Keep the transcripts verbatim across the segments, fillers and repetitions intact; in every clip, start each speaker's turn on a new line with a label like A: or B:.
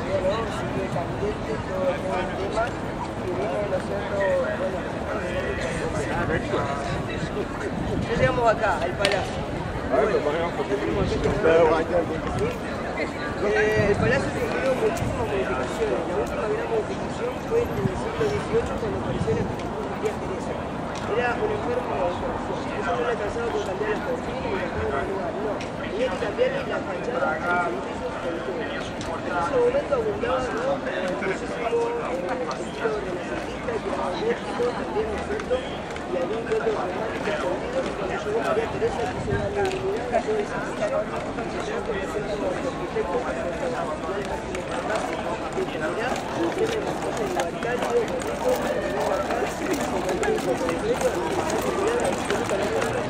A: ¿no? Sigue candente todo, todo el tema y vimos nosotros, bueno, ¿qué llegamos acá, al Palacio? Bueno, eh, el Palacio sufrió muchísimas modificaciones. La última gran modificación fue en el siglo dieciocho cuando apareció la Emperatriz María Teresa. Era un enfermo de corazón. Eso no le alcanzaba por cambiar las cortinas y dejarlo en un lugar, no. Tenía que cambiarle la fachada, los edificios, el todo. En ese momento abundaba, ¿no? muchísimo eh, estilo renacentista, que era gótico también, ¿no es cierto? Y algún que otro romántico escondido, y cuando llegó María Teresa quiso darle dignidad a todo ese sistema. Y yo comencé como arquitecto, como profesional máximo capaz, que tendrá un tema de masaje libertario, bonito, para venir acá, como el médico concreto, y mirar absolutamente nada.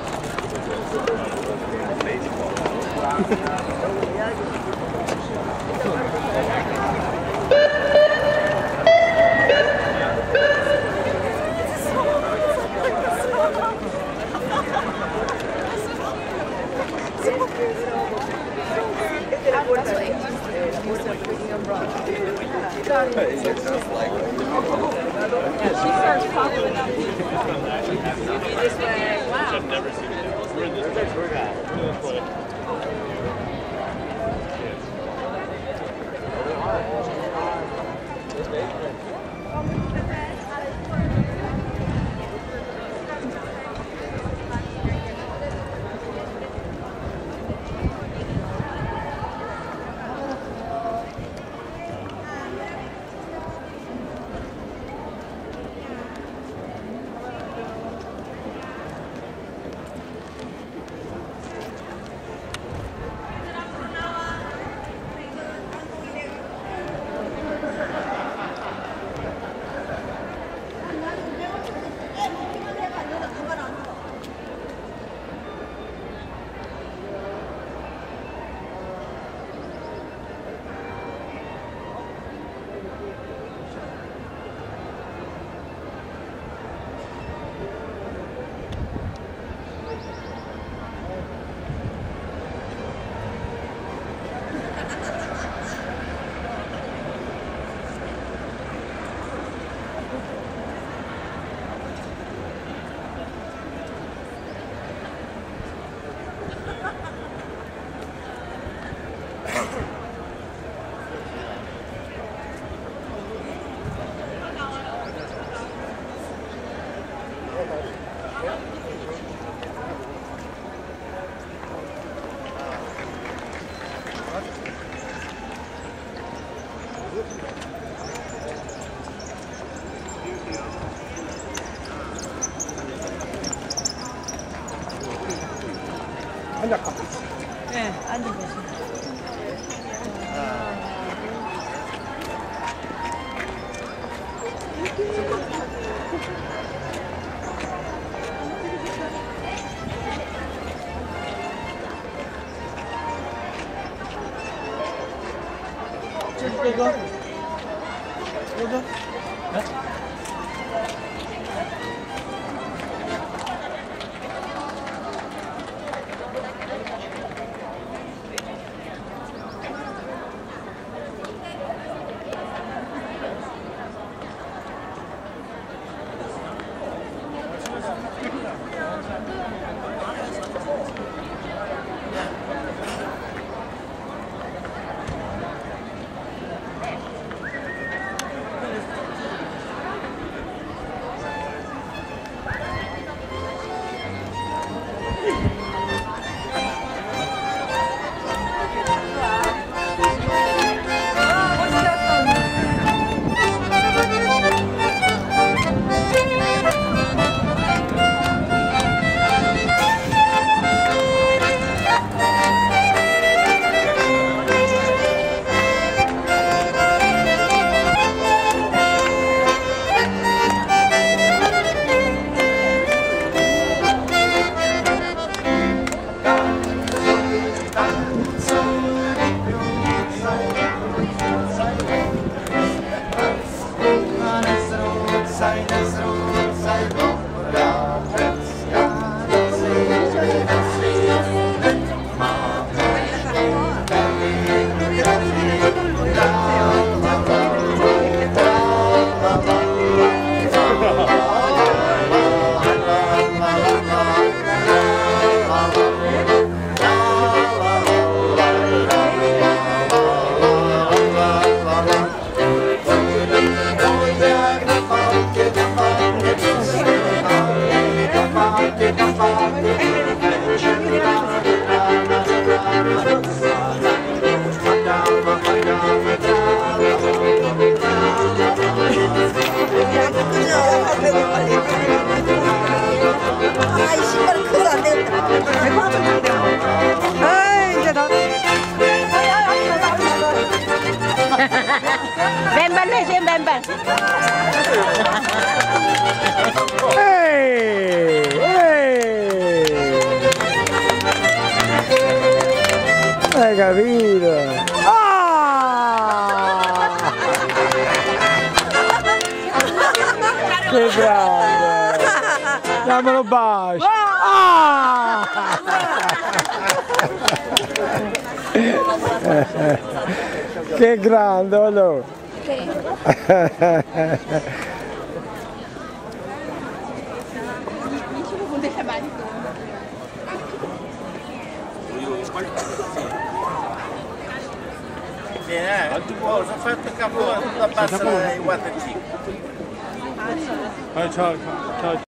B: 앉아가.
C: 네, 앉아보세요.
B: 이거 이거
C: 아이 신발은 커서 안 되겠다. 배고프면 안 돼. 아이 이제 나. 맨발 내세요 맨발.
B: Ehi! Ehi! Hai capito? Ah! Che grande! Dammelo bacio! Ah! Che grande, allora!
D: Bene, eh, tu puoi, sono fatto capo, tutta passa i quattro cinque.
B: Ciao, ciao, ciao.